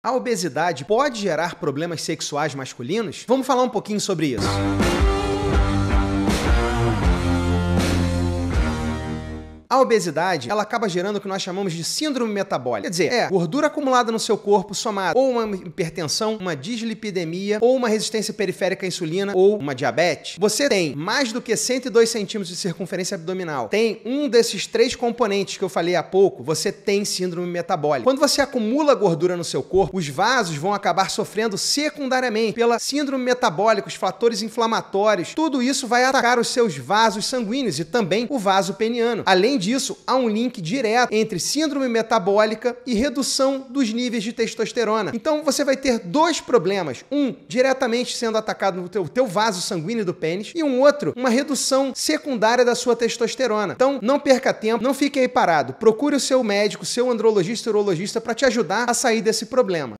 A obesidade pode gerar problemas sexuais masculinos? Vamos falar um pouquinho sobre isso. A obesidade, ela acaba gerando o que nós chamamos de síndrome metabólica. Quer dizer, gordura acumulada no seu corpo somada ou uma hipertensão, uma dislipidemia, ou uma resistência periférica à insulina, ou uma diabetes. Você tem mais do que 102 centímetros de circunferência abdominal, tem um desses 3 componentes que eu falei há pouco, você tem síndrome metabólica. Quando você acumula gordura no seu corpo, os vasos vão acabar sofrendo secundariamente pela síndrome metabólica, os fatores inflamatórios. Tudo isso vai atacar os seus vasos sanguíneos e também o vaso peniano. Além disso, há um link direto entre síndrome metabólica e redução dos níveis de testosterona. Então, você vai ter 2 problemas. Um, diretamente sendo atacado no teu vaso sanguíneo do pênis, e um outro, uma redução secundária da sua testosterona. Então, não perca tempo, não fique aí parado. Procure o seu médico, seu andrologista, urologista para te ajudar a sair desse problema.